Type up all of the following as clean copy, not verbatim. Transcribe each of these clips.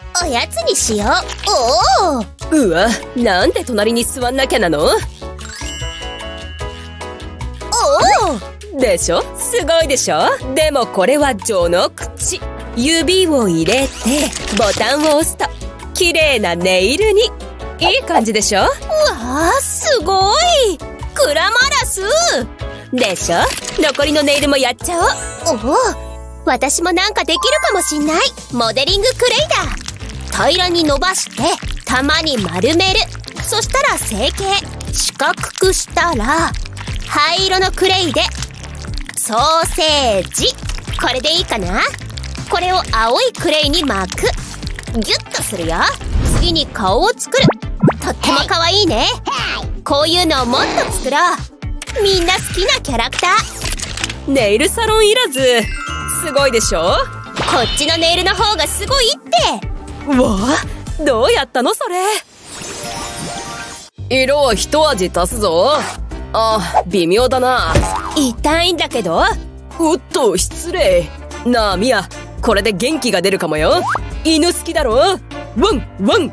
おやつにしよう。おお。 うわ、なんで隣に座んなきゃなの？ おお。でしょ？すごいでしょ？でもこれは序の口。指を入れてボタンを押すと綺麗なネイルに。いい感じでしょ？ うわー、すごい。クラマラスでしょ？残りのネイルもやっちゃおう。 おお、私もなんかできるかもしんない。モデリングクレイだ。平らに伸ばして玉に丸める。そしたら成形。四角くしたら灰色のクレイでソーセージ。これでいいかな。これを青いクレイに巻く。ギュッとするよ。次に顔を作る。とっても可愛いね。こういうのをもっと作ろう。みんな好きなキャラクター。 ネイルサロンいらず。すごいでしょ？ こっちのネイルの方がすごいって。 うわあ、どうやったのそれ。色を一味足すぞ。あ、微妙だな。 痛いんだけど。 おっと、失礼。なあミア、これで元気が出るかもよ。犬好きだろ？ワンワン。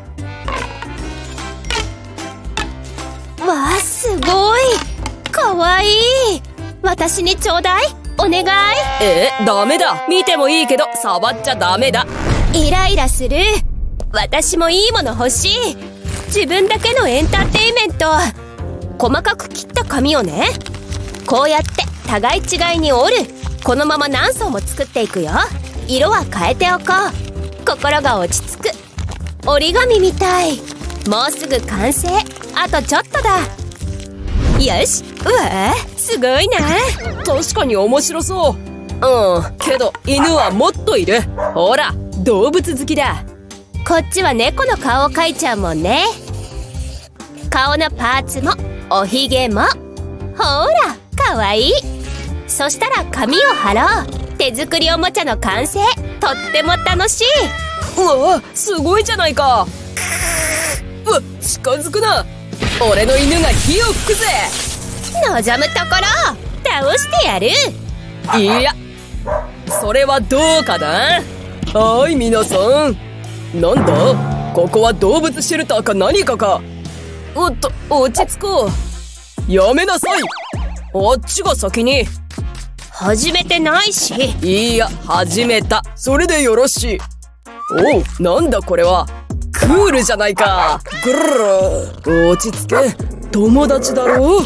わあ、すごい。かわいい。私にちょうだい。お願い。 ダメだ。見てもいいけど触っちゃダメだ。 イライラする。私もいいもの欲しい。自分だけのエンターテイメント。細かく切った紙をね、こうやって互い違いに折る。このまま何層も作っていくよ。色は変えておこう。心が落ち着く。折り紙みたい。もうすぐ完成。あとちょっとだ。よし。うわー、すごいな。 確かに面白そう。けど犬はもっといる。ほら、動物好きだ。 こっちは猫の顔を描いちゃうもんね。顔のパーツもおひげも。ほら、かわいい。そしたら紙を貼ろう。手作りおもちゃの完成。とっても楽しい。 うわ、すごいじゃないか。うわ、近づくな。俺の犬が火を吹くぜ。 望むところ倒してやる。 いや、それはどうかな。はい、皆さん。なんだ？ここは動物シェルターか何かか。おっと、落ち着こう。やめなさい。あっちが先に。 始めてないし。 いいや、始めた。それでよろしい。おう、なんだこれは。クールじゃないか。ぐるる。落ち着け。友達だろう。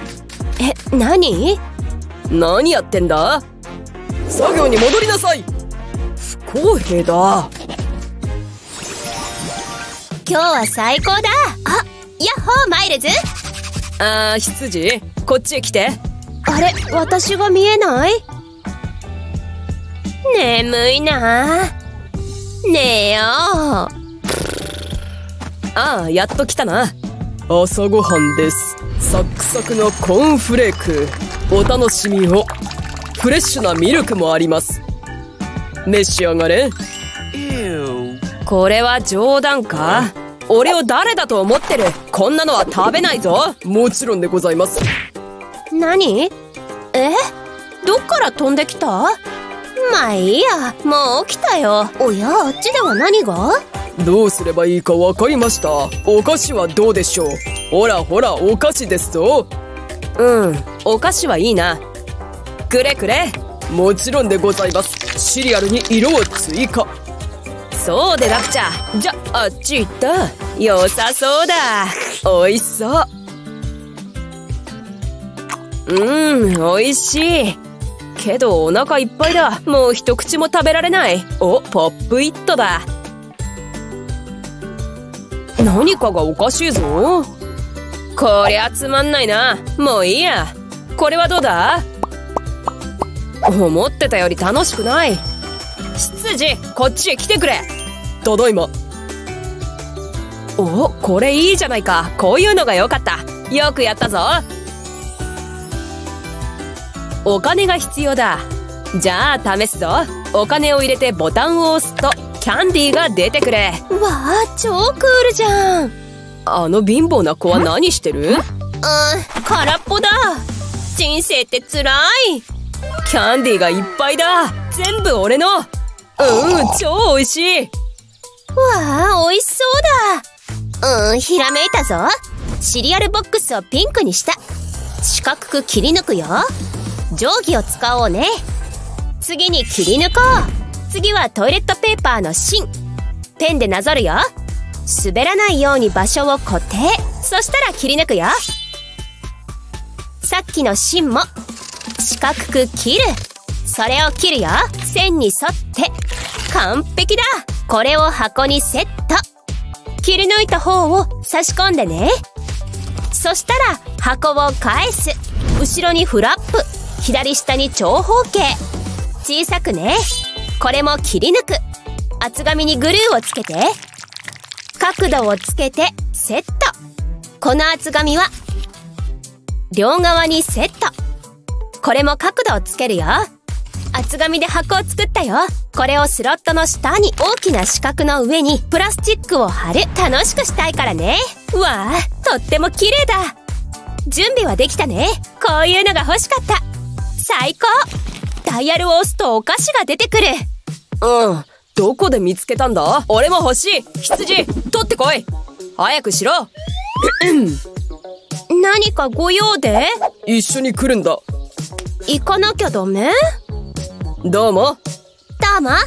何やってんだ？作業に戻りなさい。不公平だ。 今日は最高だ。あ、ヤッホーマイルズ。 羊、こっちへ来て。 あれ、私が見えない？眠いな。寝よう。 やっと来たな。朝ごはんです。サックサクのコーンフレーク。お楽しみを。フレッシュなミルクもあります。召し上がれ。これは冗談か？俺を誰だと思ってる？こんなのは食べないぞ。もちろんでございます。 何？どっから飛んできた？まあいいや、もう起きたよ。おや、あっちでは何が？ どうすればいいか分かりました。お菓子はどうでしょう？ほらほら、お菓子ですぞ。お菓子はいいな。くれくれ。もちろんでございます。シリアルに色を追加。そうでなくちゃ。じゃあっち行った。良さそうだ。おいしそう。おいしい。けどお腹いっぱいだ。もう一口も食べられない。お、ポップイットだ。何かがおかしいぞ。こりゃつまんないな。もういいや。これはどうだ？思ってたより楽しくない。羊、こっちへ来てくれ。ただいま。お、これいいじゃないか。こういうのが良かった。よくやったぞ。お金が必要だ。じゃあ試すぞ。お金を入れてボタンを押すとキャンディーが出てくる。 わあ、超クールじゃん。 あの貧乏な子は何してる？ 空っぽだ。人生ってつらい。 キャンディーがいっぱいだ。全部俺の。超美味しい。 わあ、美味しそうだ。ひらめいたぞ。シリアルボックスをピンクにした。四角く切り抜くよ。定規を使おうね。次に切り抜こう。次はトイレットペーパーの芯。ペンでなぞるよ。滑らないように場所を固定。そしたら切り抜くよ。さっきの芯も四角く切る。それを切るよ。線に沿って完璧だ。これを箱にセット。切り抜いた方を差し込んでね。そしたら箱を返す。後ろにフラップ、左下に長方形。小さくね。これも切り抜く。厚紙にグルーをつけて、角度をつけてセット。この厚紙は両側にセット。これも角度をつけるよ。厚紙で箱を作ったよ。これをスロットの下に、大きな四角の上にプラスチックを貼る。楽しくしたいからね。わあ、とっても綺麗だ。準備はできたね。こういうのが欲しかった。最高。ダイヤルを押すとお菓子が出てくる。 どこで見つけたんだ？俺も欲しい。羊、取ってこい。早くしろ。 何かご用で？ 一緒に来るんだ。 行かなきゃダメ？ どうも。 どうも。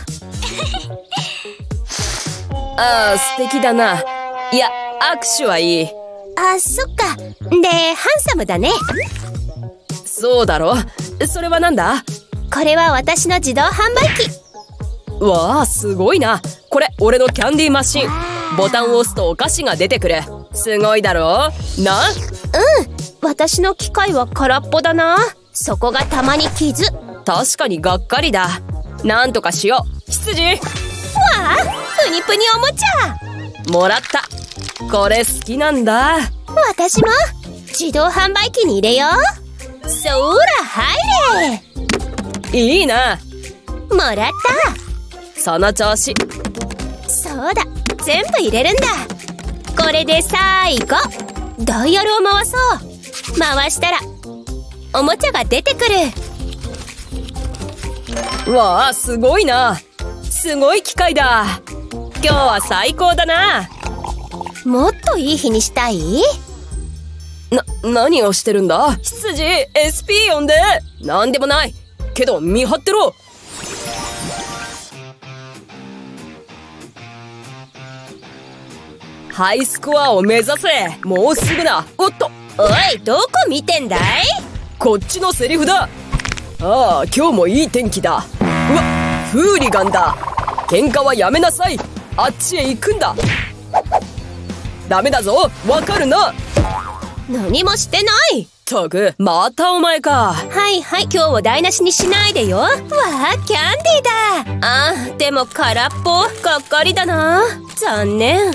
ああ、素敵だな。いや、握手はいい。 あ、そっか。で、ハンサムだね。 そうだろ。それはなんだ？ これは私の自動販売機。 わあ、すごいな。これ、俺のキャンディーマシン。ボタンを押すとお菓子が出てくる。すごいだろ？な？ 私の機械は空っぽだな。そこがたまに傷。 確かにがっかりだ。なんとかしよう。羊！ わあ、プニプニおもちゃ。 もらった。これ好きなんだ。 私も自動販売機に入れよう。そら入れ。 いいな。 もらった。 その調子。 そうだ、全部入れるんだ。これで最後、ダイヤルを回そう。回したらおもちゃが出てくる。 わあ、すごいな。すごい機械だ。今日は最高だな。 もっといい日にしたい？ 何をしてるんだ？羊、SP 呼んで。なんでもないけど見張ってろ。ハイスコアを目指せ。もうすぐだ。おっと。 おい、どこ見てんだい？ こっちのセリフだ。ああ、今日もいい天気だ。うわ、フーリガンだ。喧嘩はやめなさい。あっちへ行くんだ。ダメだぞ、わかるな。 何もしてない。 ったく、またお前か。 はいはい、今日を台無しにしないでよ。わあ、キャンディーだ。あー、でも空っぽ。がっかりだな。残念。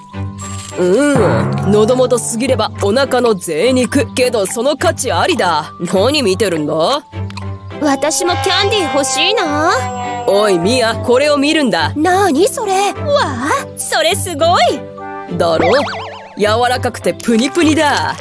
喉元すぎればお腹の贅肉。けどその価値ありだ。何見てるんだ？ 私もキャンディー欲しいな。 おいミア、これを見るんだ。 なにそれ？わあ、それすごいだろ？柔らかくてプニプニだ。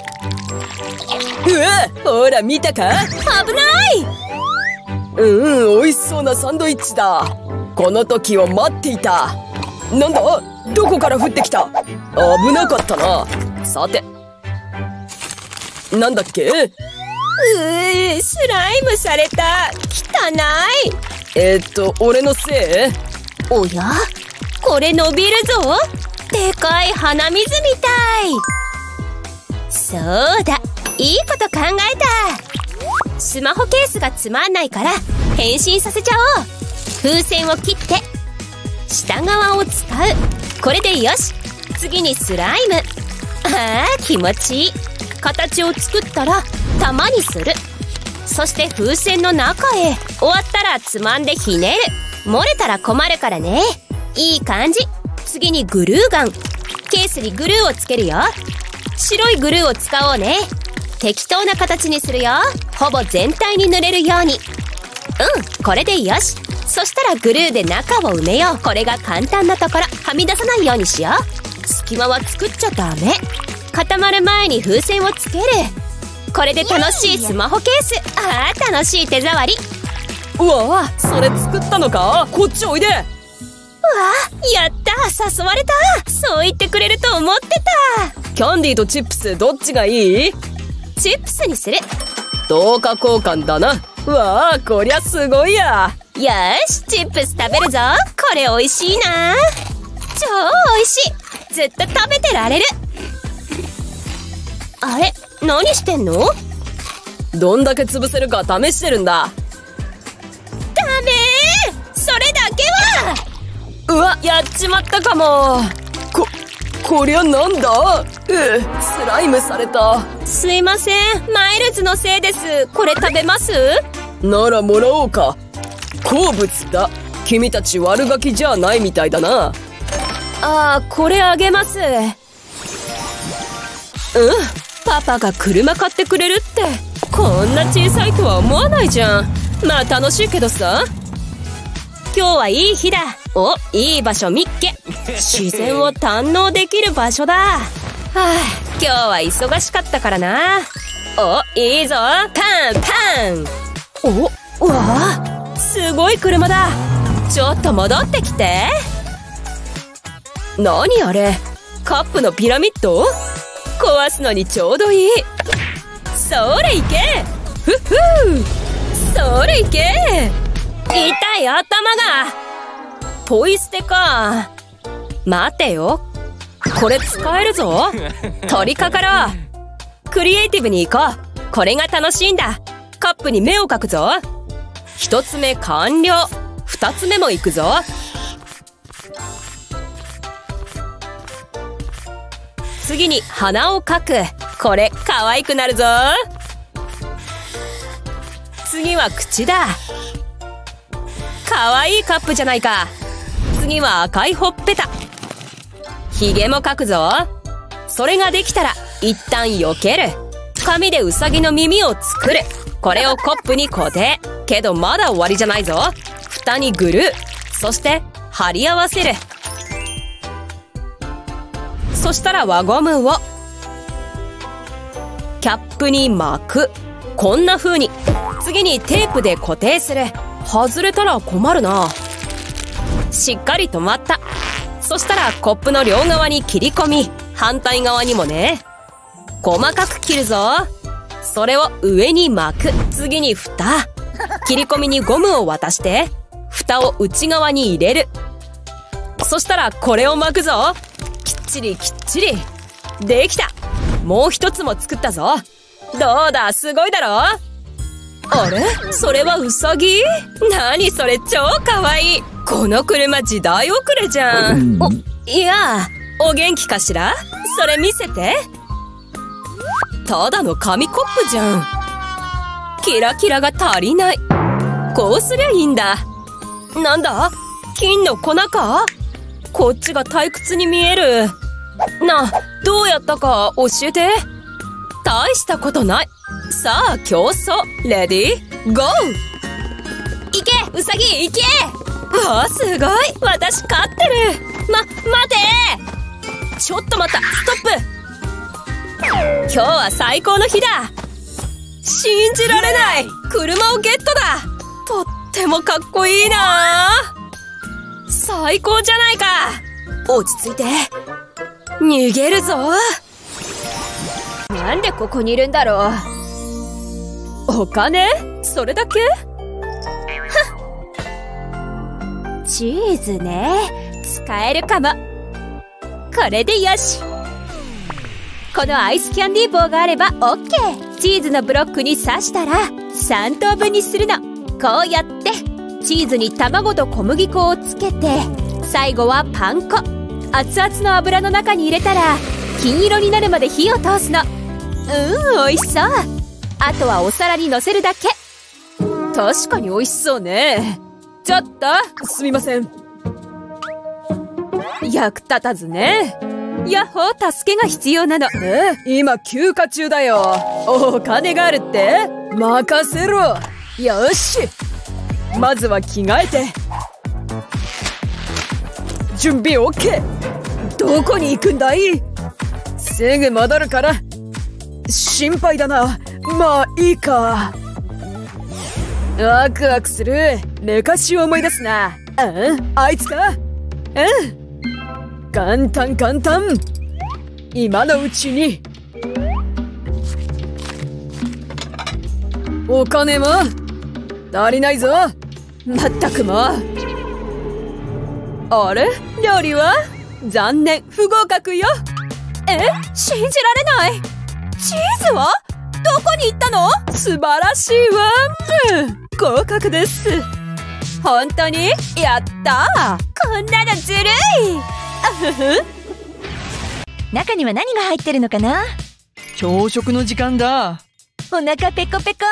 うわ、ほら見たか？ 危ない。 美味しそうなサンドイッチだ。この時を待っていた。なんだ？どこから降ってきた？危なかったな。さて、なんだっけ？ スライムされた。汚い。 俺のせい？ おや？これ伸びるぞ。でかい鼻水みたい。そうだ、いいこと考えた。スマホケースがつまんないから変身させちゃおう。風船を切って下側を使う。これでよし。次にスライム。ああ、気持ちいい。形を作ったら玉にする。そして風船の中へ。終わったらつまんでひねる。漏れたら困るからね。いい感じ。次にグルーガン。ケースにグルーをつけるよ。白いグルーを使おうね。適当な形にするよ。ほぼ全体に塗れるように。これでよし。そしたらグルーで中を埋めよう。これが簡単なところ。はみ出さないようにしよう。隙間は作っちゃダメ。固まる前に風船をつける。これで楽しいスマホケース。ああ、楽しい手触り。 うわあ、それ作ったのか？こっちおいで。 わあ、やった。 誘われた。そう言ってくれると思ってた。 キャンディーとチップスどっちがいい？ チップスにする。 等価交換だな。わあ、こりゃすごいや。 よし、チップス食べるぞ。これ美味しいな。超美味しい。ずっと食べてられる。あれ、何してんの？ どんだけ潰せるか試してるんだ。 ダメー！それだけは！ うわ、やっちまったかも。こりゃなんだ？スライムされた。 すいません、マイルズのせいです。これ食べます？ ならもらおうか。好物だ。君たち悪ガキじゃないみたいだな。ああ、これあげます。パパが車買ってくれるって。こんな小さいとは思わないじゃん。まあ楽しいけどさ。今日はいい日だ。お、いい場所見っけ。自然を堪能できる場所だ。はあ、今日は忙しかったからな。お、いいぞ。パンパン。お、うわあ、すごい車だ。ちょっと戻ってきて。何あれ？カップのピラミッド？壊すのにちょうどいい。それいけ。ふっふー。それいけ。痛い、頭が。ポイ捨てか。待てよ。これ使えるぞ。取り掛かろう。クリエイティブに行こう。これが楽しいんだ。カップに目を描くぞ。一つ目完了。二つ目も行くぞ。次に鼻を描く。これ可愛くなるぞ。次は口だ。可愛いカップじゃないか。次は赤いほっぺた。ひげも描くぞ。それができたら一旦避ける。紙でウサギの耳を作る。これをコップに固定。けどまだ終わりじゃないぞ。蓋にグルー。そして貼り合わせる。そしたら輪ゴムをキャップに巻く。こんな風に。次にテープで固定する。外れたら困るな。しっかり止まった。そしたらコップの両側に切り込み、反対側にもね。細かく切るぞ。それを上に巻く。次に蓋。切り込みにゴムを渡して蓋を内側に入れる。そしたらこれを巻くぞ。きっちりきっちり。できた。もう一つも作ったぞ。どうだ、すごいだろ。あれ？それはウサギ？何それ、超かわいい。この車時代遅れじゃん。いや、お元気かしら？それ見せて。ただの紙コップじゃん。キラキラが足りない。こうすりゃいいんだ。なんだ？金の粉か？こっちが退屈に見える。どうやったか教えて。大したことない。さあ、競争。レディー、ゴー！いけ！ウサギ、いけ！わあ、すごい！私勝ってる！待て！ちょっと待った！ストップ！今日は最高の日だ！信じられない！車をゲットだ！とってもかっこいいな！最高じゃないか！落ち着いて。逃げるぞ！なんでここにいるんだろう。お金？それだけ？チーズね。使えるかも。これでよし。このアイスキャンディー棒があれば OK。 チーズのブロックに刺したら3等分にするの。こうやってチーズに卵と小麦粉をつけて、最後はパン粉。熱々の油の中に入れたら金色になるまで火を通すの。美味しそう。あとはお皿にのせるだけ。確かに美味しそうね。ちょっとすみません。役立たずね。ヤッホー、助けが必要なの。今休暇中だよ。お金があるって？任せろ。よし、まずは着替えて。準備 OK。 どこに行くんだい？すぐ戻るから。心配だな。まあいいか。ワクワクする。昔を思い出すな。あいつか？ 簡単簡単。今のうちに。お金は足りないぞ。まったくもう。あれ、料理は残念、不合格よ。信じられない。チーズはどこに行ったの？素晴らしいわ。合格です。本当にやったー。こんなのずるい。 中には何が入ってるのかな？ 朝食の時間だ。 お腹ペコペコ。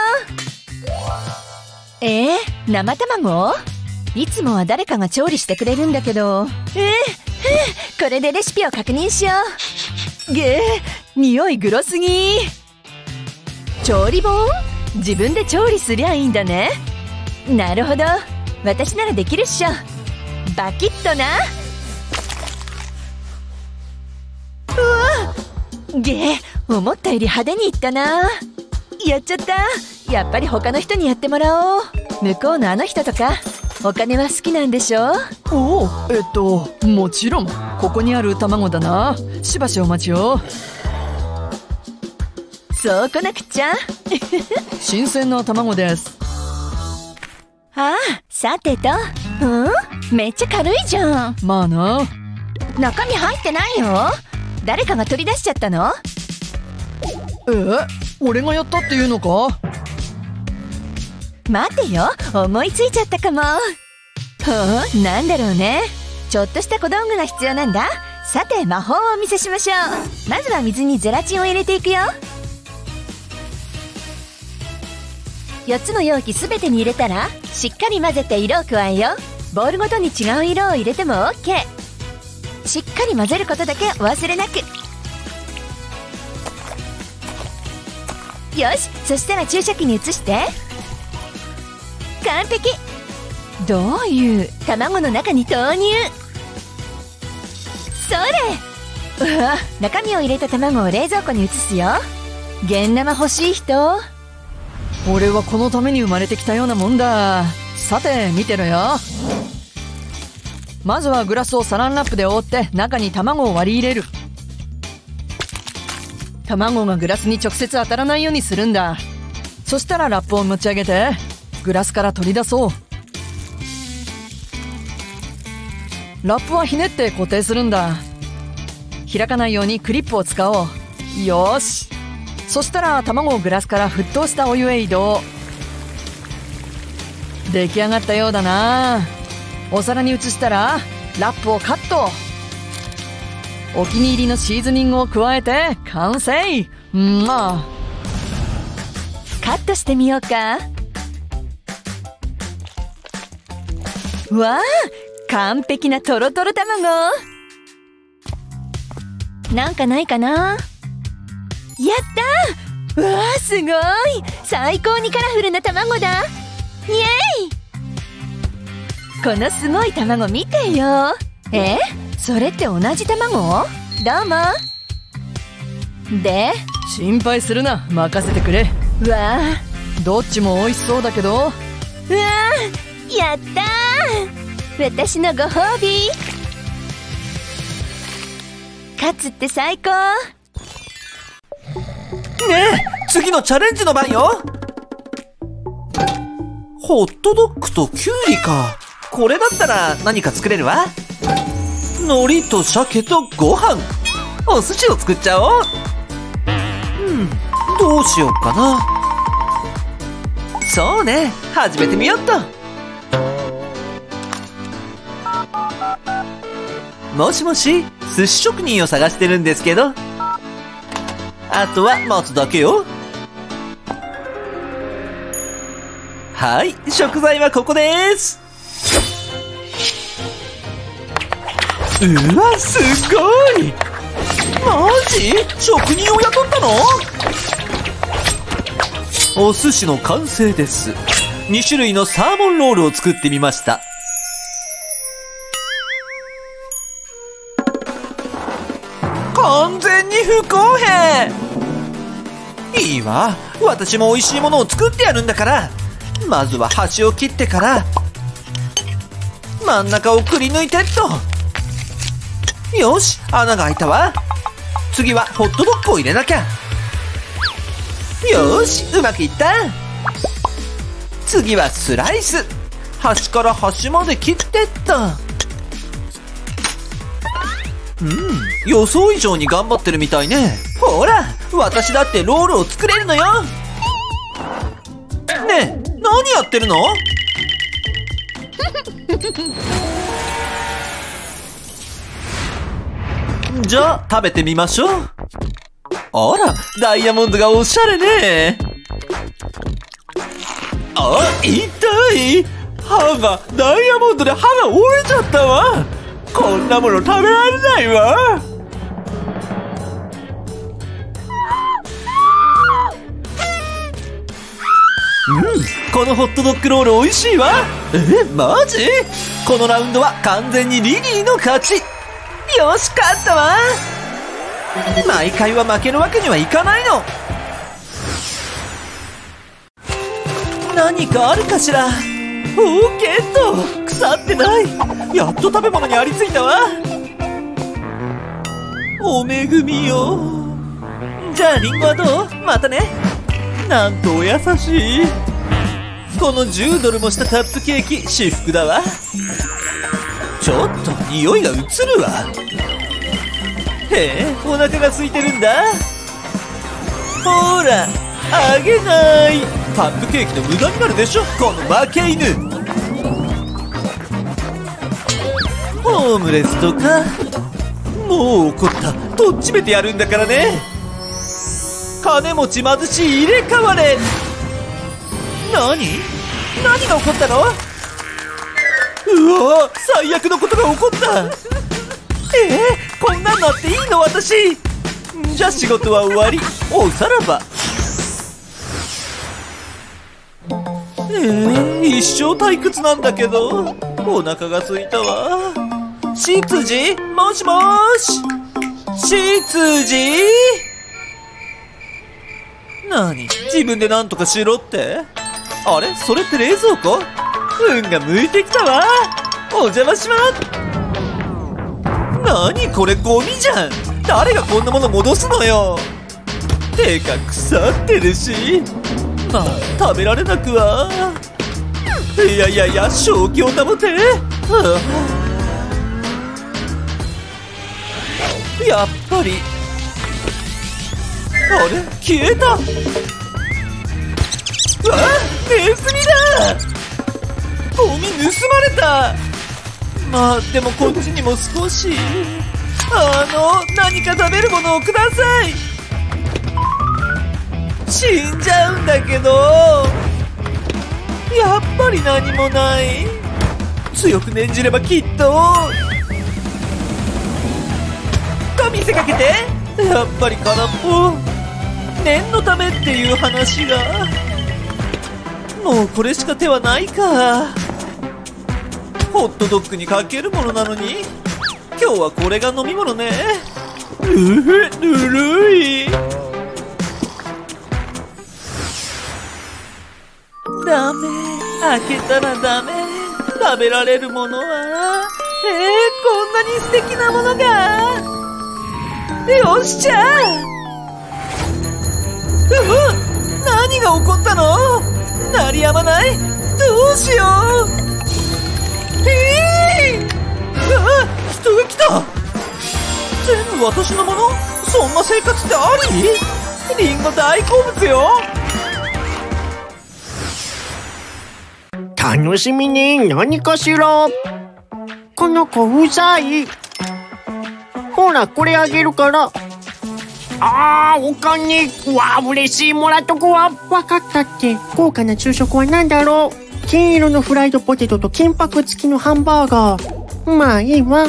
生卵？いつもは誰かが調理してくれるんだけど。これでレシピを確認しよう。匂いグロすぎ。調理本？自分で調理すりゃいいんだね。なるほど、私ならできるっしょ。バキッとな。うわ、思ったより派手にいったな。やっちゃった。やっぱり他の人にやってもらおう。向こうのあの人とかお金は好きなんでしょ？ もちろん。ここにある卵だな。しばしお待ちを。 そうこなくちゃ。 新鮮な卵です。 さてと。めっちゃ軽いじゃん。 まあな。 中身入ってないよ。誰かが取り出しちゃったの？ 俺がやったっていうのか？ 待てよ、思いついちゃったかも。なんだろうね。ちょっとした小道具が必要なんだ。さて、魔法をお見せしましょう。まずは水にゼラチンを入れていくよ。4つの容器すべてに入れたら、しっかり混ぜて色を加えよう。ボウルごとに違う色を入れても OK。 しっかり混ぜることだけお忘れなく。よし、そしたら注射器に移して。完璧。どういう？卵の中に投入。それ。中身を入れた卵を冷蔵庫に移すよ。現生欲しい人？ 俺はこのために生まれてきたようなもんだ。さて見てろよ。まずはグラスをサランラップで覆って中に卵を割り入れる。卵がグラスに直接当たらないようにするんだ。そしたらラップを持ち上げてグラスから取り出そう。ラップはひねって固定するんだ。開かないようにクリップを使おう。よし。そしたら卵をグラスから沸騰したお湯へ移動。出来上がったようだな。お皿に移したらラップをカット。お気に入りのシーズニングを加えて完成。 カットしてみようか。わあ、完璧なトロトロ卵。なんかないかな。やったー。うわー、すごい。最高にカラフルな卵だ。イエーイ。このすごい卵見てよ。それって同じ卵？どうも。で、 心配するな、任せてくれ。 うわー、どっちも美味しそうだけど。うわー、やったー。私のご褒美。カツって最高。 ねえ、次のチャレンジの番よ。ホットドッグとキュウリか。これだったら何か作れるわ。海苔と鮭とご飯。お寿司を作っちゃおう。どうしようかな。そうね、始めてみよっと。もしもし、寿司職人を探してるんですけど。あとは待つだけよ。はい、食材はここです。うわ、すごい。マジ？職人を雇ったの？お寿司の完成です。2種類のサーモンロールを作ってみました。完全に不公平。いいわ、私も美味しいものを作ってやるんだから。まずは端を切ってから真ん中をくり抜いてっと。 よし、穴が開いたわ。次はホットドッグを入れなきゃ。よし、うまくいった。次はスライス。端から端まで切ってった。予想以上に頑張ってるみたいね。ほら、私だってロールを作れるのよ。ねえ、何やってるの？じゃあ食べてみましょう。あら、ダイヤモンドがおしゃれね。あ、痛い。歯が、ダイヤモンドで歯が折れちゃったわ。こんなもの食べられないわ。このホットドッグロール美味しいわ。マジ？このラウンドは完全にリリーの勝ち。よし、勝ったわ。毎回は負けるわけにはいかないの。何かあるかしら。おー、ゲット。腐ってない。やっと食べ物にありついたわ。お恵みよ。じゃあリンゴはどう？またね。なんとお優しい。この10ドルもしたカップケーキ、至福だわ。ちょっと匂いが移るわ。へえ、お腹が空いてるんだ。ほら、あげない。カップケーキの無駄になるでしょ、この負け犬。ホームレスとか。もう怒った。とっちめてやるんだからね。金持ち貧しい入れ替われ。何が起こったの？うわ、最悪のことが起こった。こんなんなっていいの私。じゃあ仕事は終わり。おさらば。一生退屈なんだけど。お腹が空いたわ。執事？もしもーし。執事？何？自分で何とかしろって？あれ？それって冷蔵庫？運が向いてきたわ。お邪魔します。何これ、ゴミじゃん。誰がこんなもの戻すのよ。てか腐ってるし。まあ食べられなくは。いや正気を保て。やっぱり。あれ、消えた。うわ、ネズミだ。ゴミ盗まれた。まあでもこっちにも少し。何か食べるものをください。死んじゃうんだけど。やっぱり何もない。強く念じればきっと。と見せかけて。やっぱり空っぽ。念のためっていう話が。もうこれしか手はないか。ホットドッグにかけるものなのに。今日はこれが飲み物ね。ぬるい。ダメ。開けたらダメ。食べられるものは。こんなに素敵なものが。よっしゃ。何が起こったの？鳴りやまない。どうしよう。人が来た。全部私のもの？そんな生活ってあり？リンゴ大好物よ。 楽しみね。何かしら。この子うざい。ほら、これあげるから。お金。わあ、嬉しい。もらっとくわ。わかったって。高価な昼食は何だろう。金色のフライドポテトと金箔付きのハンバーガー。まあいいわ。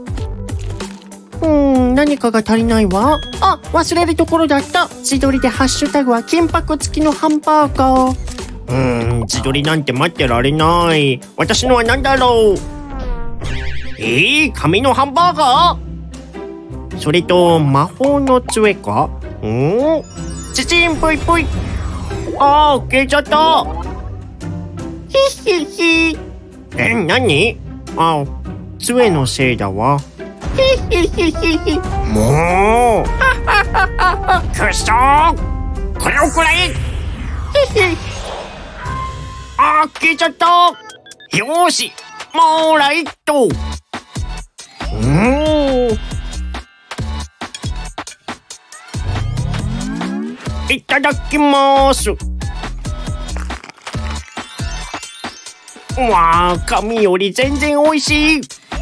何かが足りないわ。忘れるところだった。自撮りでハッシュタグは金箔付きのハンバーガー。自撮りなんて待ってられない。私のは何だろう。紙のハンバーガー？それと、魔法の杖か？チチンぽいぽい。消えちゃった。ひひひ。何？杖のせいだわ。 もうくそー、これをくらえ。あー、消えちゃった。よーし、もうライト。いただきます。わあ、紙より全然美味しい。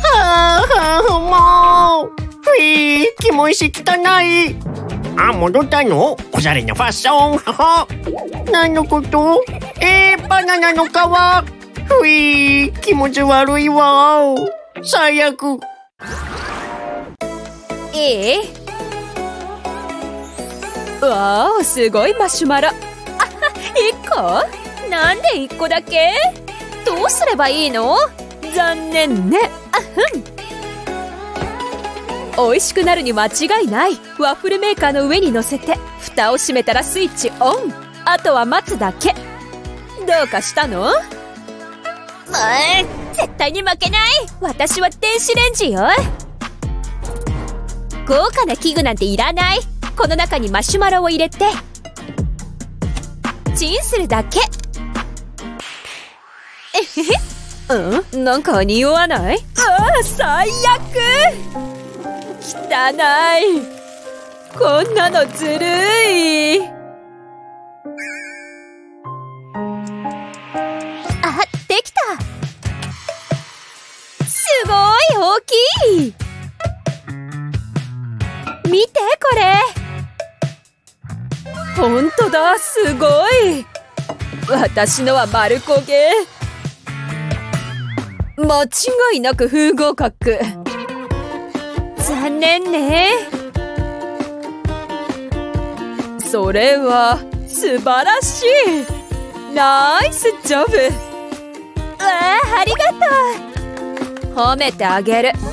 もうキモいし汚い。あ、戻ったの？おしゃれなファッション。何のこと？バナナの皮。気持ち悪いわ。最悪。 わー、すごいマシュマロ。あ、1個？なんで1個だけ？どうすればいいの？残念ね。美味しくなるに間違いない。ワッフルメーカーの上に乗せて蓋を閉めたらスイッチオン。あとは待つだけ。どうかしたの？絶対に負けない。私は電子レンジよ。豪華な器具なんていらない。この中にマシュマロを入れてチンするだけ。なんか匂わない？最悪。汚い。こんなのずるい。あ、できた。すごい大きい。見てこれ。ほんとだ、すごい。私のは丸焦げ。間違いなく不合格。残念ね。それは素晴らしい。ナイスジョブ。ありがとう。褒めてあげる。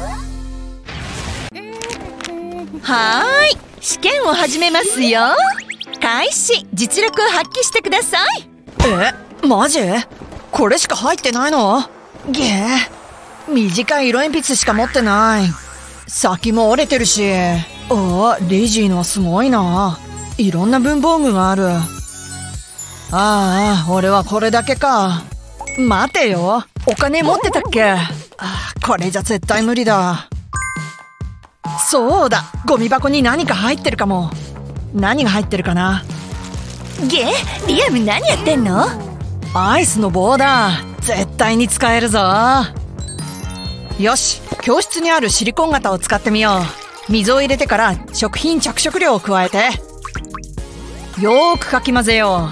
はーい、試験を始めますよ。開始。実力を発揮してください。 マジ？これしか入ってないの？短い色鉛筆しか持ってない。先も折れてるし。レジーのはすごいな。いろんな文房具がある。俺はこれだけか。待てよ、お金持ってたっけ？これじゃ絶対無理だ。そうだ、ゴミ箱に何か入ってるかも。何が入ってるかな？ リアム何やってんの？ アイスの棒だ。絶対に使えるぞ。よし、教室にあるシリコン型を使ってみよう。水を入れてから食品着色料を加えてよーくかき混ぜよ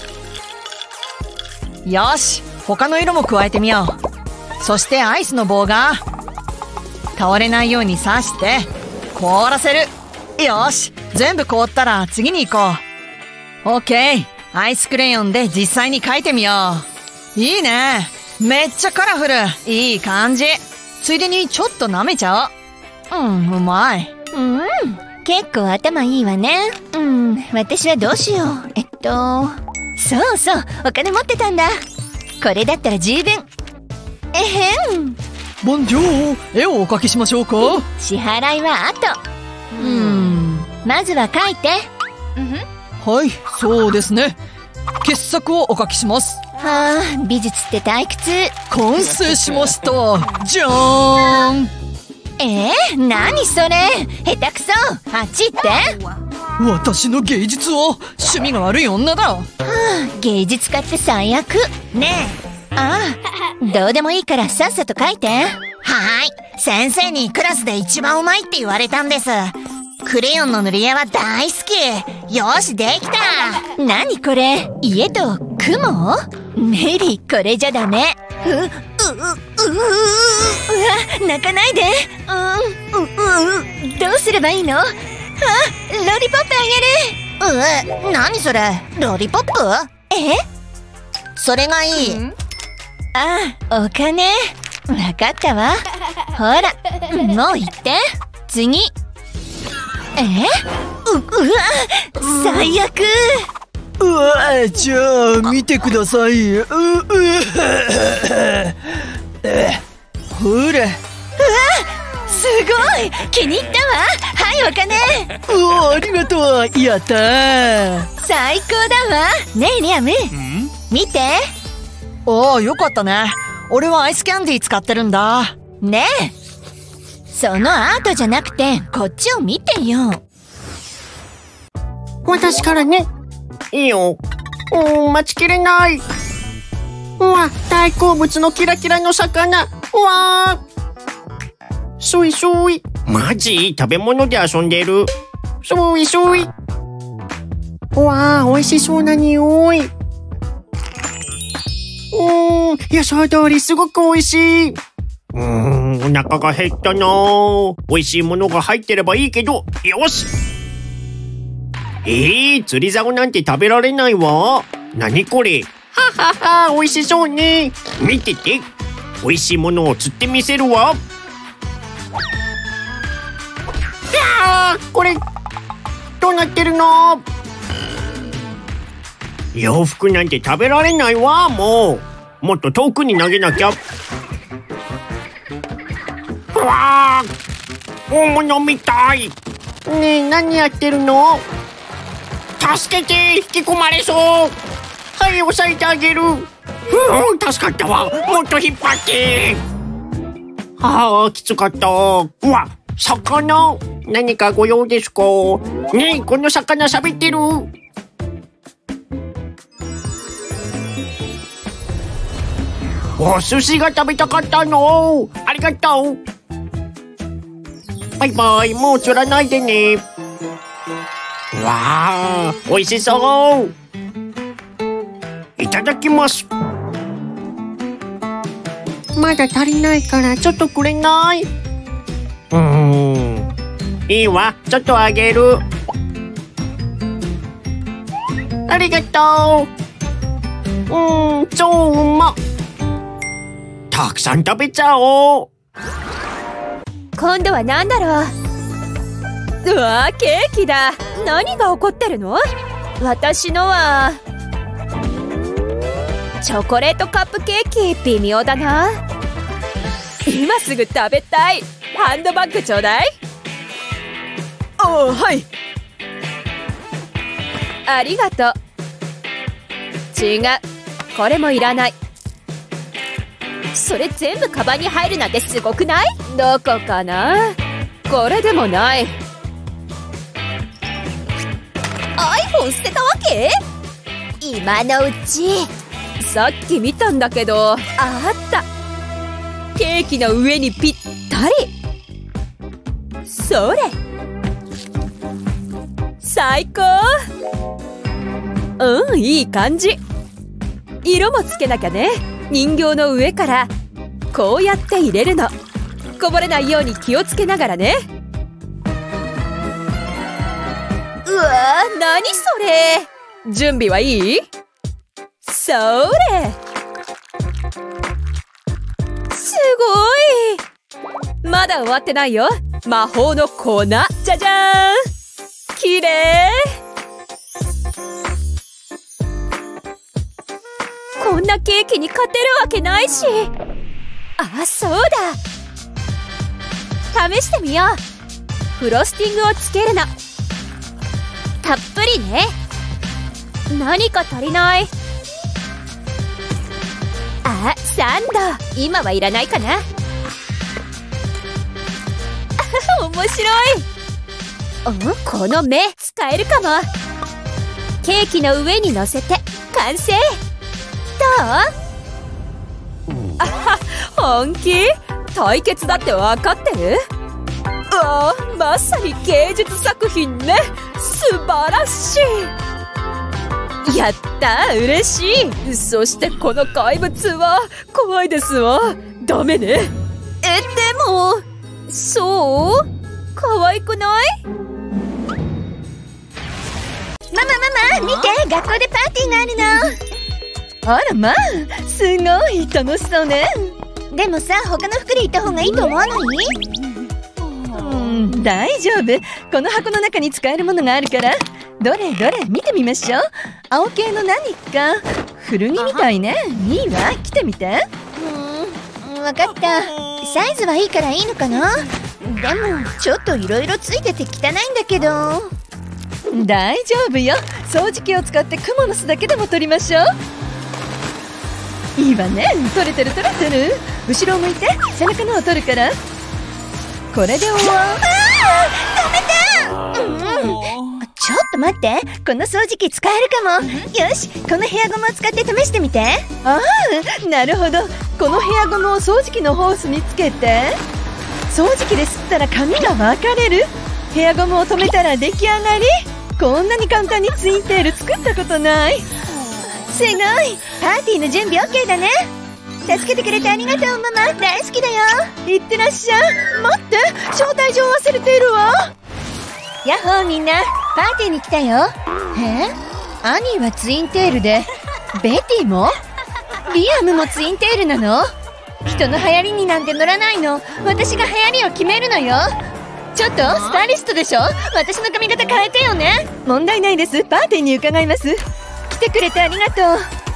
う。よし、他の色も加えてみよう。そしてアイスの棒が倒れないように刺して凍らせる。よし、全部凍ったら次に行こう。オッケー。アイスクレヨンで実際に描いてみよう。いいね。めっちゃカラフル。いい感じ。ついでにちょっと舐めちゃおう。うまい。 結構頭いいわね。私はどうしよう。そうそう、お金持ってたんだ。これだったら十分。 ボンジョー、絵をお描きしましょうか。 支払いは後。まずは描いて。 はい、そうですね。傑作をお描きします。 美術って退屈。 完成しました。じゃーん。 何それ、下手くそ。あっち行って。 私の芸術は趣味が悪い女だ。 芸術家って最悪ね。どうでもいいからさっさと書いて。 はい、先生にクラスで一番うまいって言われたんです。クレヨンの塗り絵は大好き。よし、できた。 何これ、家と雲？メリー、これじゃダメ。泣かないで。どうすればいいの？ロリポップあげる。 何それ、ロリポップ？それがいい。 お金。わかったわ。ほら、もう行って。次。最悪。 じゃあ見てください。ほら。 すごい気に入ったわ。はいお金。 うわ、ありがとう。やったー。 最高だわ。ねえリアム、見て。 おー、よかったね。俺はアイスキャンディー使ってるんだ。 ねえ、そのアートじゃなくてこっちを見てよ。 私からね。いいよ。待ちきれない。うわ、大好物のキラキラの魚。うわー。すいすい。マジ？食べ物で遊んでる。すいすい。うわー、美味しそうな匂い。予想通りすごく美味しい。お腹が減ったなぁ。美味しいものが入ってればいいけど、よし。釣り竿なんて食べられないわ。何これ。ははは、美味しそうね。見てて。美味しいものを釣ってみせるわ。これ、どうなってるの？洋服なんて食べられないわ、もっと遠くに投げなきゃ。うわー、大物みたい。ねえ、何やってるの？助けて、引き込まれそう。はい、押さえてあげる。助かったわ。もっと引っ張って。きつかった。うわ、魚。何かご用ですか？ねえ、この魚喋ってる。寿司が食べたかったの。ありがとう。バイバイ、もう釣らないでね。わー、美味しそう。いただきます。まだ足りないからちょっとくれない？いいわ、ちょっとあげる。ありがとう。超うま。たくさん食べちゃおう。 今度は何だろう。うわー、ケーキだ。何が起こってるの？私のはチョコレートカップケーキ。微妙だな。今すぐ食べたい。ハンドバッグちょうだい。 はい。 ありがとう。違う、これもいらない。それ全部カバンに入るなんてすごくない？どこかな？これでもない。iPhone 捨てたわけ？今のうち。さっき見たんだけど、あった。ケーキの上にぴったり。それ。最高。いい感じ。色もつけなきゃね。人形の上からこうやって入れるの。こぼれないように気をつけながらね。うわー、何それ。準備はいい？それ。すごい。まだ終わってないよ。魔法の粉。じゃじゃーん。きれい。こんなケーキに勝てるわけないし。そうだ。試してみよう。フロスティングをつけるの。たっぷりね。何か足りない。サンド。今はいらないかな。面白い。この目使えるかも。ケーキの上に乗せて完成。どう？本気？対決だって分かってる？まさに芸術作品ね。素晴らしい。やった、嬉しい。そしてこの怪物は怖いですわ。ダメね。でもそう？可愛くない？ ママ見て、学校でパーティーがあるの。あらまあ、すごい楽しそうね。でもさ、他の服で行った方がいいと思わない？大丈夫。この箱の中に使えるものがあるから。どれ見てみましょう。青系の何か古着みたいね。いいわ、着てみて。 わかった。サイズはいいからいいのかな？ でもちょっといろいろついてて汚いんだけど。大丈夫よ。掃除機を使ってクモの巣だけでも取りましょう。いいわね。取れてる取れてる。後ろを向いて、背中のを取るから。これで終わ止めた。ちょっと待って、この掃除機使えるかも。よし、このヘアゴムを使って試してみて。ああ、なるほど。このヘアゴムを掃除機のホースにつけて、掃除機で吸ったら髪が分かれる。ヘアゴムを止めたら出来上がり。こんなに簡単にツインテール作ったことない。すごい。パーティーの準備 OK だね。助けてくれてありがとうママ。大好きだよ。いってらっしゃい。待って、招待状忘れているわ。やっほーみんな、パーティーに来たよ。アニーはツインテールで、ベティもリアムもツインテールなの？人の流行りになんて乗らないの。私が流行りを決めるのよ。ちょっとスタイリストでしょ。私の髪型変えてよね。問題ないです。パーティーに伺います。来てくれてありがと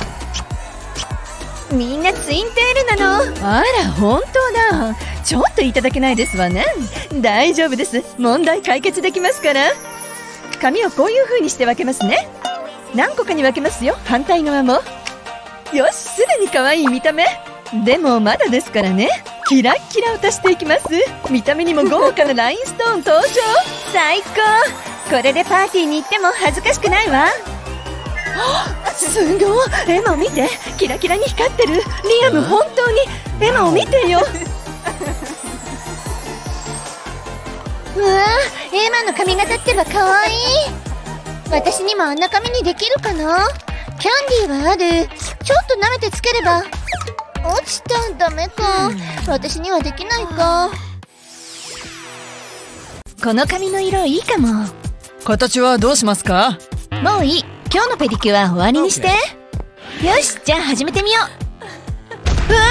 う。みんなツインテールなの。あら本当だ。ちょっといただけないですわね。大丈夫です。問題解決できますから。髪をこういう風にして分けますね。何個かに分けますよ。反対側も。よし、すでに可愛い見た目。でもまだですからね。キラッキラを足していきます。見た目にも豪華なラインストーン登場。最高。これでパーティーに行っても恥ずかしくないわ。すごい。エマを見て、キラキラに光ってる。リアム本当に。エマを見てよ。うわー、エマの髪型ってば可愛い。私にもあんな髪にできるかな。キャンディーはある。ちょっと舐めてつければ。落ちた。ダメか。私にはできないか。この髪の色いいかも。 形はどうしますか？ もういい。今日のペディキュア終わりにして。よし、じゃあ始めてみよう。い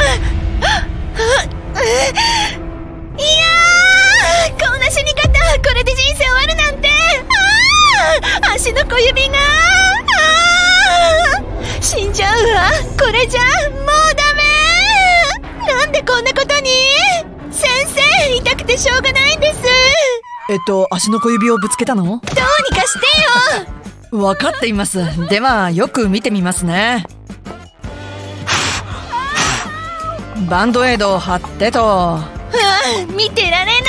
やー、こんな死に方。これで人生終わるなんて。足の小指が。死んじゃうわ。これじゃもうダメ。なんでこんなことに。先生、痛くてしょうがないんです。 足の小指をぶつけたの？どうにかしてよ。 分かっています。ではよく見てみますね。バンドエイドを貼ってと。 見てられない。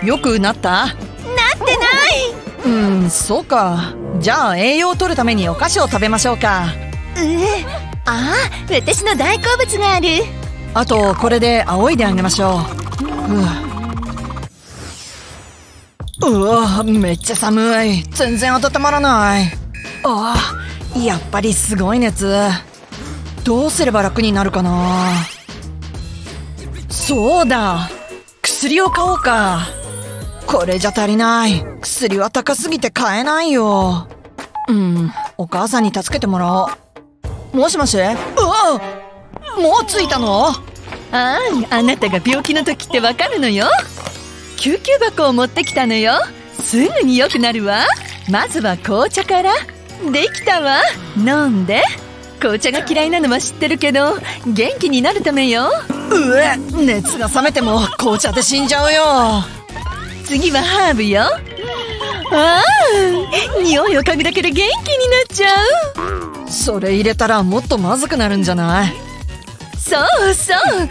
よくなった？ なってない。 そうか。じゃあ栄養を取るためにお菓子を食べましょうか。 私の大好物がある。 あとこれで仰いであげましょう。うわ、めっちゃ寒い。全然温まらない。やっぱりすごい熱。どうすれば楽になるかな。そうだ、薬を買おうか。これじゃ足りない。薬は高すぎて買えないよ。お母さんに助けてもらおう。もしもし。もう着いたの？ あなたが病気の時ってわかるのよ。救急箱を持ってきたのよ。すぐに良くなるわ。まずは紅茶から。できたわ。飲んで。紅茶が嫌いなのは知ってるけど、元気になるためよ。 熱が冷めても紅茶で死んじゃうよ。 次はハーブよ。匂いを嗅ぐだけで元気になっちゃう。 それ入れたらもっとまずくなるんじゃない？ そうそう、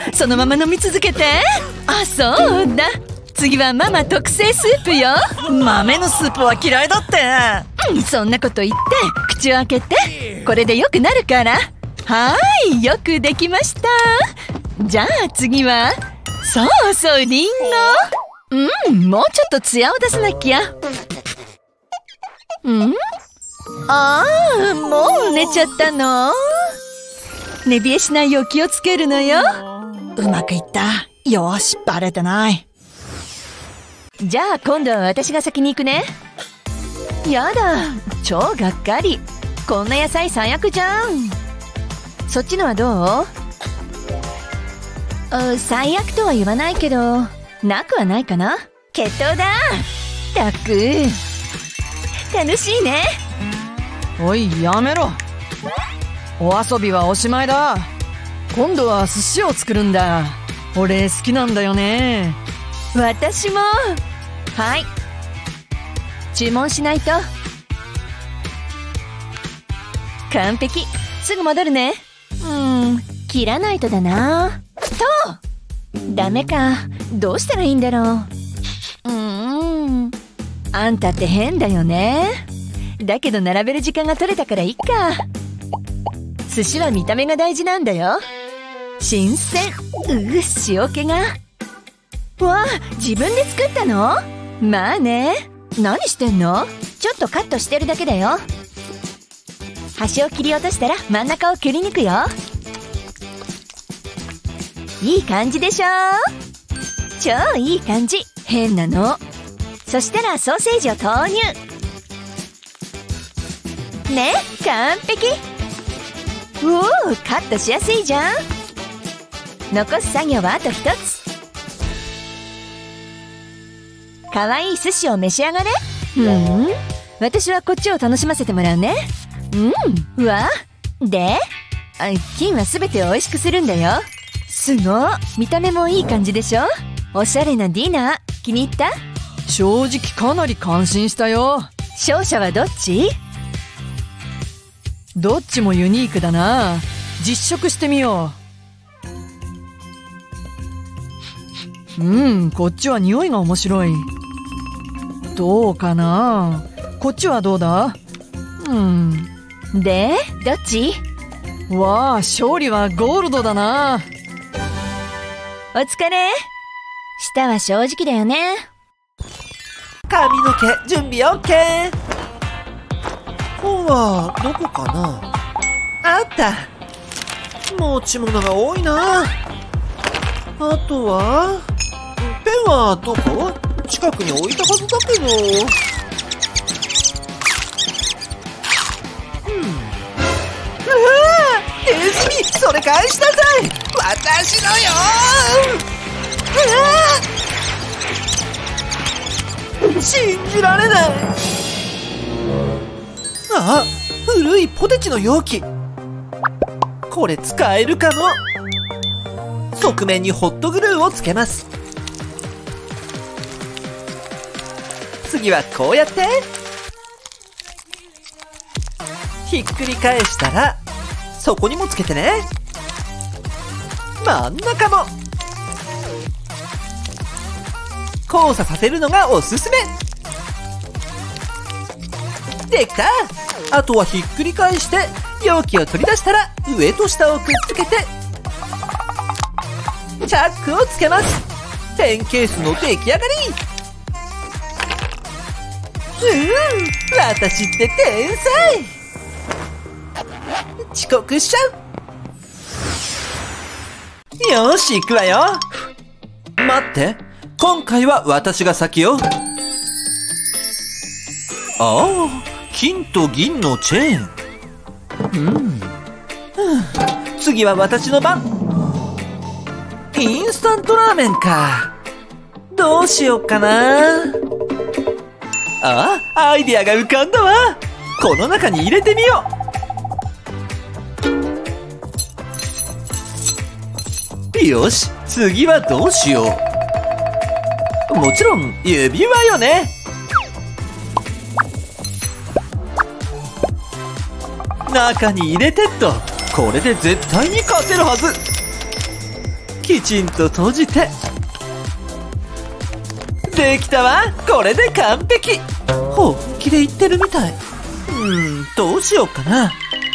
そのまま飲み続けて。そうだ。次はママ特製スープよ。 豆のスープは嫌いだって。 そんなこと言って口を開けて。これで良くなるから。よくできました。じゃあ次は、そうリンゴ。もうちょっとツヤを出さなきゃ。もう寝ちゃったの？寝冷えしないよう気をつけるのよ。 うまくいった。よし、バレてない。 じゃあ今度は私が先に行くね。やだ、超がっかり。こんな野菜最悪じゃん。そっちのはどう？最悪とは言わないけど、なくはないかな。決闘だ。たく楽しいね。 おい、やめろ。お遊びはおしまいだ。今度は寿司を作るんだ。俺好きなんだよね。 私も。はい。注文しないと。完璧。すぐ戻るね。切らないとだな。ダメか。どうしたらいいんだろう。あんたって変だよね。だけど並べる時間が取れたからいっか。寿司は見た目が大事なんだよ。新鮮。塩気が。わあ、自分で作ったの？まあね。何してんの？ちょっとカットしてるだけだよ。端を切り落としたら真ん中を切り抜くよ。いい感じでしょ？超いい感じ。変なの。そしたらソーセージを投入。ね、完璧。おお、カットしやすいじゃん。残す作業はあと一つ。かわいい寿司を召し上がれ。私はこっちを楽しませてもらうね。わで、金はすべてを美味しくするんだよ。すごい。見た目もいい感じでしょ。おしゃれなディナー気に入った？ 正直かなり感心したよ。 勝者はどっち？ どっちもユニークだな。実食してみよう。こっちは匂いが面白い。どうかな。こっちはどうだ？ で、どっち？ わあ、勝利はゴールドだな。 お疲れ。舌は正直だよね。 髪の毛準備 OK。 本はどこかな。あった。持ち物が多いな。あとはペンはどこ？近くに置いたはずだけど。ネズミ、それ返しなさい。私のよ。信じられない。あ、古いポテチの容器。これ使えるかも。側面にホットグルーをつけます。次はこうやってひっくり返したら、そこにもつけてね。真ん中も交差させるのがおすすめ。できた。あとはひっくり返して容器を取り出したら、上と下をくっつけてチャックをつけます。ペンケースの出来上がり。私って天才。遅刻しちゃう。よし、行くわよ。待って、今回は私が先よ。ああ、金と銀のチェーン。次は私の番。インスタントラーメンか。どうしようかな。あ、アイデアが浮かんだわ。この中に入れてみよう。よし、次はどうしよう。もちろん指輪よね。中に入れてっと。これで絶対に勝てるはず。きちんと閉じて。できたわ。これで完璧。本気で言ってるみたい。どうしようかな。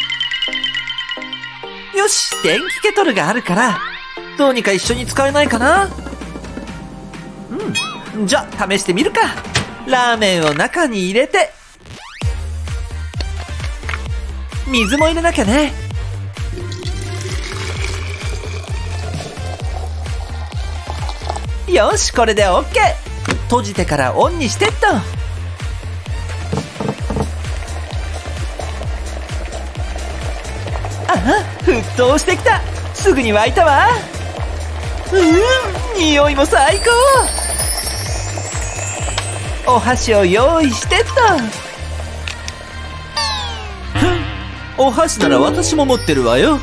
よし、電気ケトルがあるからどうにか一緒に使えないかな。じゃあ試してみるか。ラーメンを中に入れて、水も入れなきゃね。よし、これで OK。 閉じてからオンにしてっと。沸騰してきた。すぐに沸いたわ。匂いも最高。お箸を用意してっと。お箸なら私も持ってるわよ。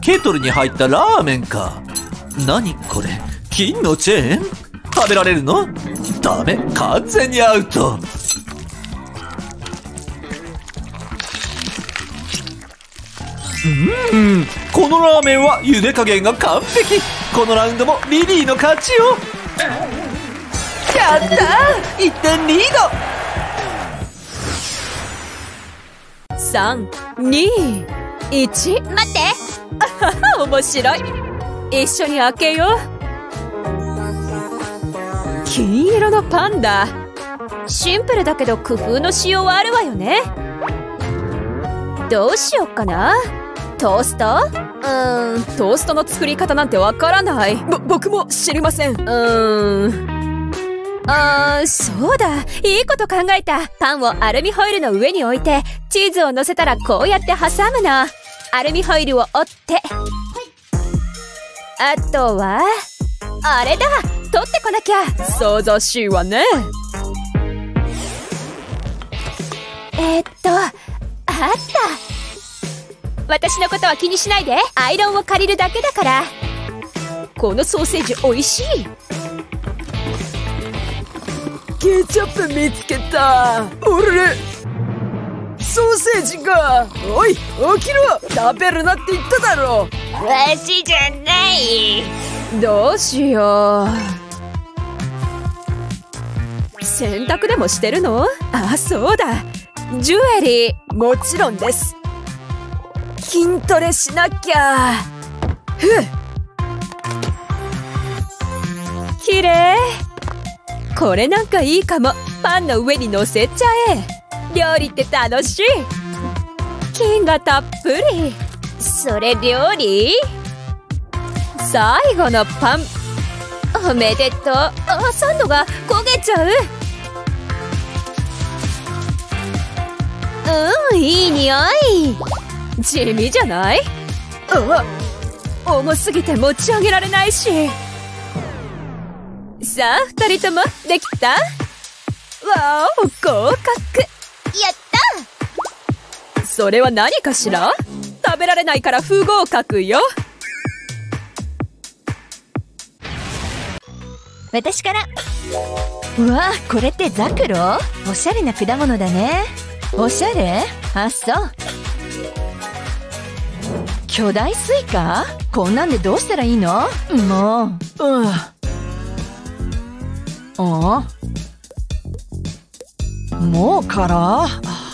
ケトルに入ったラーメンか。何これ、金のチェーン？食べられるの？ダメ、完全にアウト。このラーメンは茹で加減が完璧。このラウンドもリリーの勝ちよ。やったー、1点リード。 3、2、1。 待って。 あはは、面白い。一緒に開けよう。金色のパンダ。シンプルだけど工夫のしようはあるわよね。どうしよっかな。トースト？トーストの作り方なんてわからない。僕も知りません。そうだ。いいこと考えた。パンをアルミホイルの上に置いて、チーズを乗せたらこうやって挟むの。アルミホイルを折って。あとは、あれだ！取ってこなきゃ。想像しいわね。あった。私のことは気にしないで。アイロンを借りるだけだから。このソーセージおいしい。ケチャップ見つけた。あれ、ソーセージが。おい、起きろ。食べるなって言っただろ。 わしじゃない。 どうしよう。洗濯でもしてるの？あ、そうだ。ジュエリー、もちろんです。筋トレしなきゃ。きれい。これなんかいいかも。パンの上に乗せちゃえ。料理って楽しい。金がたっぷり。それ料理？最後のパン。おめでとう。サンドが焦げちゃう。いい匂い。地味じゃない？重すぎて持ち上げられないし。さあ、2人ともできた？わお、合格。 やった！ それは何かしら？食べられないから不合格よ。 私から。うわ、これってザクロ？おしゃれな果物だね。おしゃれ？あ、そう。巨大スイカ？こんなんでどうしたらいいの？もう。もうから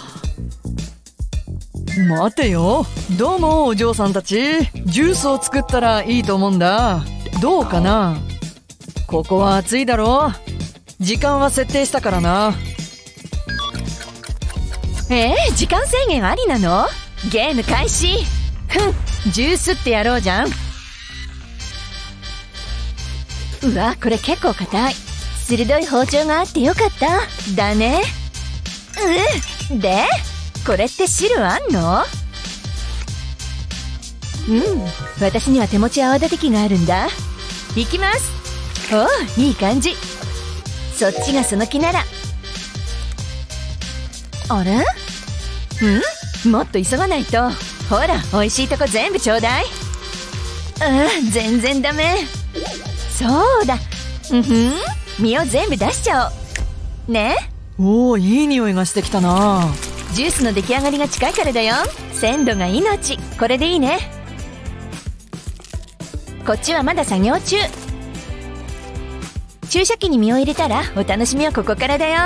待てよ。どうもお嬢さんたち。ジュースを作ったらいいと思うんだ。どうかな？ここは暑いだろ。時間は設定したからな。時間制限ありなの？ゲーム開始。ジュースってやろうじゃん。うわ、これ結構硬い。鋭い包丁があってよかった。だね。で、これって汁あんの？私には手持ち泡立て器があるんだ。いきます。おう、いい感じ。そっちがその気なら。あれ？もっと急がないと。ほら、美味しいとこ全部ちょうだい。全然ダメ。そうだ。身を全部出しちゃおう。ね。おー、いい匂いがしてきたな。ジュースの出来上がりが近いからだよ。鮮度が命。これでいいね。こっちはまだ作業中。注射器に身を入れたらお楽しみはここからだよ。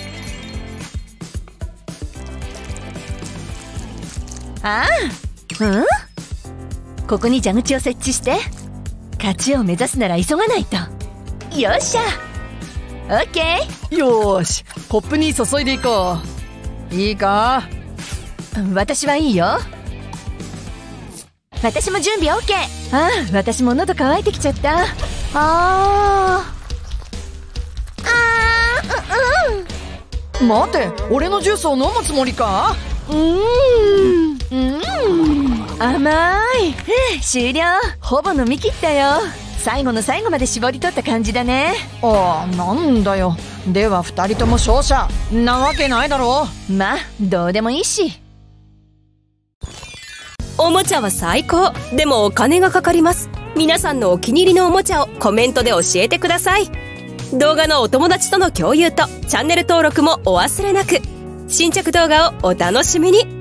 ここに蛇口を設置して。勝ちを目指すなら急がないと。よっしゃ。オッケー。よーし、コップに注いでいこう。いいか？私はいいよ。私も準備 OK。私も喉乾いてきちゃった。待て、俺のジュースを飲むつもりか？甘い。終了。ほぼ飲み切ったよ。最後の最後まで絞り取った感じだね。なんだよ。では2人とも勝者なわけないだろう。まあどうでもいいし。 おもちゃは最高。でもお金がかかります。皆さんのお気に入りのおもちゃをコメントで教えてください。動画のお友達との共有とチャンネル登録もお忘れなく。新着動画をお楽しみに。